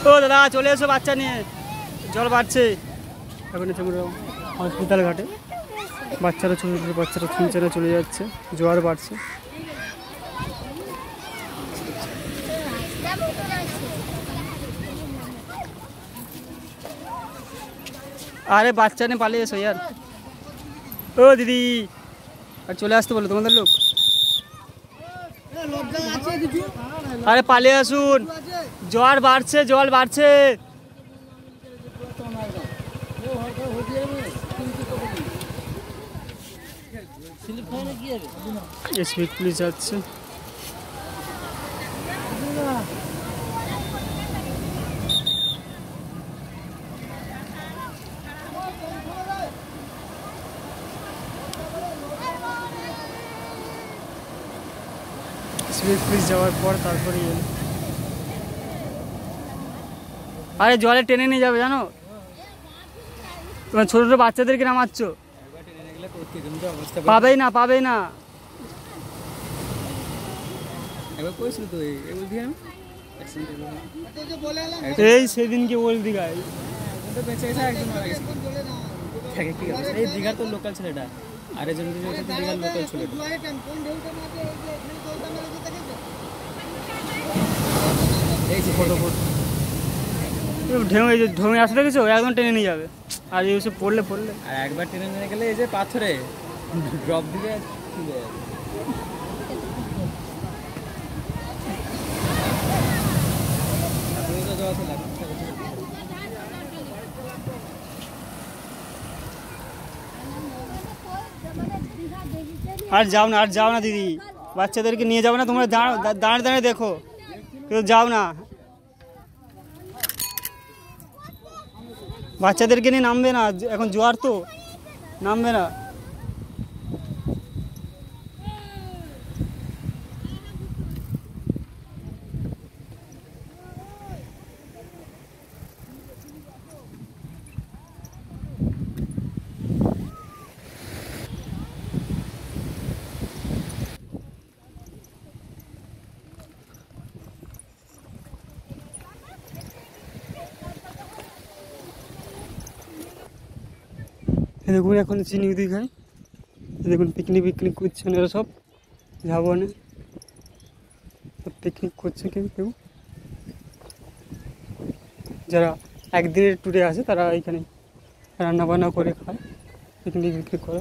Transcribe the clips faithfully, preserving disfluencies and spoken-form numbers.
ও দাদা চলে এসো বাচ্চা নিয়ে, জল বাড়ছে। এখন আমরা হসপিটাল ঘাটে, বাচ্চারা ছোটো ছোটো বাচ্চারা ছিঁচে চলে যাচ্ছে, জোয়ার বাড়ছে। আরে বাচ্চা নিয়ে পালিয়ে এসো ইয়ার। ও দিদি আর চলে আসতে বলো তোমাদের লোক। আরে পালিয়ে আসুন, জল বাড়ছে জল বাড়ছে। এসপি পুলিশ যাচ্ছে। পুলিশ যাওয়ার পর তারপরে আরে জলে টেনে নিয়ে যাবে জানো, তোমার ছোট ছোট বাচ্চাদেরকে নামাচ্ছ, পাবেই না পাবেই না। এই সেদিনকে বল দিঘায় এই দীঘার তো লোকাল ছেলেটা, আর একজন দীঘার লোকাল ছেলেটা। ঢেউ এই যে ঢেউ আসলে কিছু একদম টেনে নিয়ে যাবে, আর এই সব পড়লে পড়লে আর একবার টেনে নিয়ে গেলে এই যে পাথরে ড্রপ দিবে। আর যাও না আর যাও না দিদি, বাচ্চাদেরকে নিয়ে যাও না, তোমরা দাঁড়িয়ে দাঁড়িয়ে দেখো, কেউ যাও না। বাচ্চাদেরকে নিয়ে নামবে না, এখন জোয়ার তো নামবে না। দেখুন এখন চিনি দীঘায়, দেখুন পিকনিক পিকনিক করছে ওরা সব, যাবো না পিকনিক করছে কেউ কেউ, যারা একদিনের ট্যুরে আসে তারা এখানে রান্না বান্না করে খায়, পিকনিক পিকনিক করে।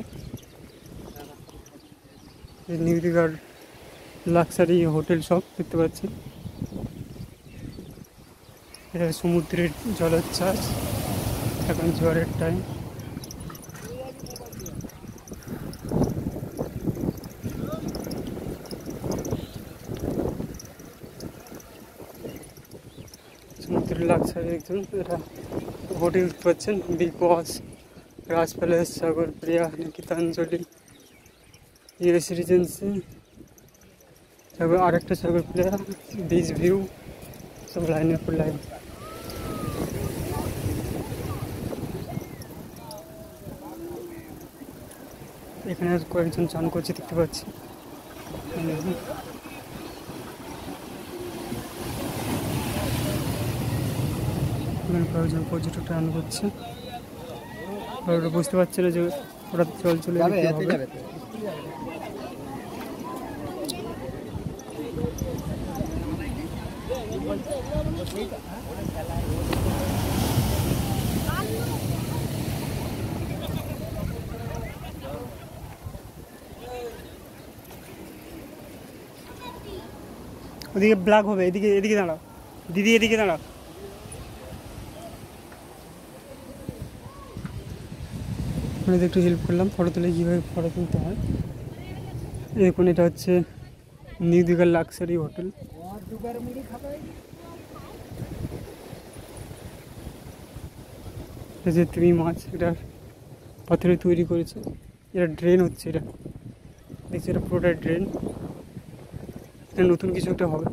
নিউ দীঘার লাক্সারি হোটেল সব দেখতে পাচ্ছি। এটা সমুদ্রের জলোচ্ছ্বাস, এখন জোয়ারের টাইম। সমুদ্রের লাক্সারি একজন এটা হোটেল পাচ্ছেন, big boss, Raj palace, Sagar Priya, Gitanjali, US regency, তারপর আরেকটা সাগর প্রিয়া, বিচ ভিউ, সব লাইনের পর লাইন। এখানে কয়েকজন চান করছে দেখতে পাচ্ছি। কয়েকজন পর্যটক রান করছে, ওরা বুঝতে পারছে না যে ওরা জল চলে যাবে। ওদিকে ব্ল্যাক হবে, এদিকে এদিকে দাঁড়াও দিদি, এদিকে দাঁড়াও। আপনাদের একটু হেল্প করলাম ফটো তুলে কীভাবে ফটো তুলতে হয়। দেখুন এটা হচ্ছে নিউ দীঘার লাক্সারি হোটেল। এটা যে তিমি মাছ, এটা পাথরে তৈরি করেছে, এটা ড্রেন হচ্ছে, এটা দেখছি এটা পুরোটা ড্রেন। এটা নতুন কিছু একটা হবে,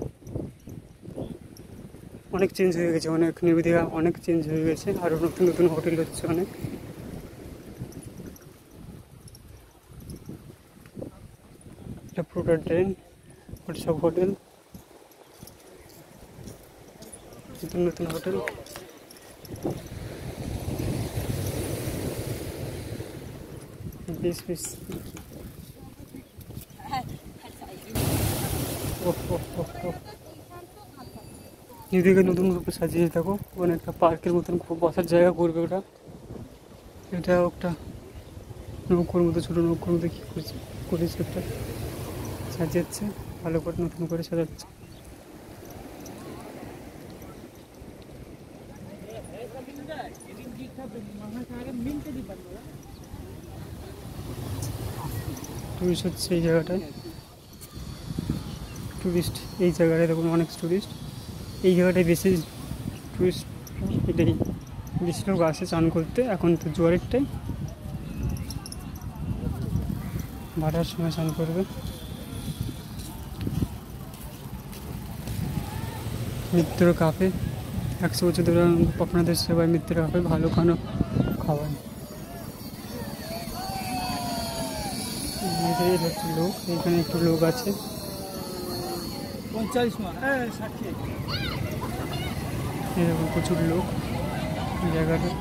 অনেক চেঞ্জ হয়ে গেছে, অনেক নিউ দীঘা অনেক চেঞ্জ হয়ে গেছে, আরও নতুন নতুন হোটেল হচ্ছে অনেক। এটা পুরোটা ড্রেন, সব হোটেল। নতুন নতুন হোটেল। বেশ বেশ নিজেকে নতুন রূপে সাজিয়ে থাকো। ওখানে একটা পার্কের মতন খুব বসার জায়গা করবে ওটা। এটা একটা নৌকোর মতো, ছোটো নৌকোর মতো কী করছে করেছে একটা, সাজিয়েছে ভালো করে, নতুন করে সাজাচ্ছে। টুরিস্ট হচ্ছে এই জায়গাটায়, টুরিস্ট এই জায়গাটায় দেখুন অনেক টুরিস্ট। এই জায়গাটায় বেশি টুরিস্ট, এটাই বেশি লোক আসে চান করতে। এখন তো জোয়ারের টাইম, ভাটার সময় চান করবে। মিত্র কাফে, একশো বছর ধরে আপনাদের সেবায় মিত্র কাফে, ভালো খানো খাওয়ায়। হচ্ছে লোক, এখানে একটু লোক আছে। পঞ্চাশ এরকম প্রচুর লোক জায়গাটা।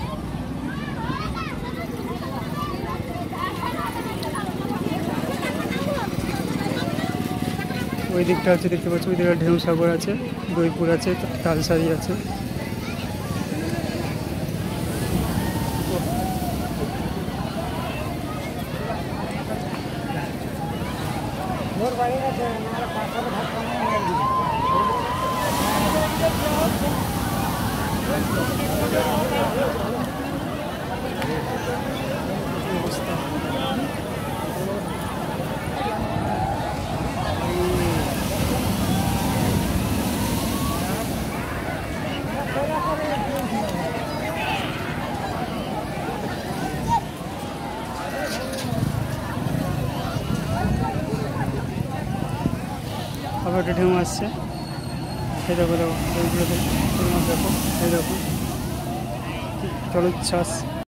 ওই দিকটা আছে দেখতে পাচ্ছি, ওই দিকটা ঢেউ সাগর আছে, দইপুর আছে, তালসারি আছে। আবার একটা ঢেউ আসছে, এই দেখো দেখো, দেখো এই দেখো, জলোচ্ছ্বাস।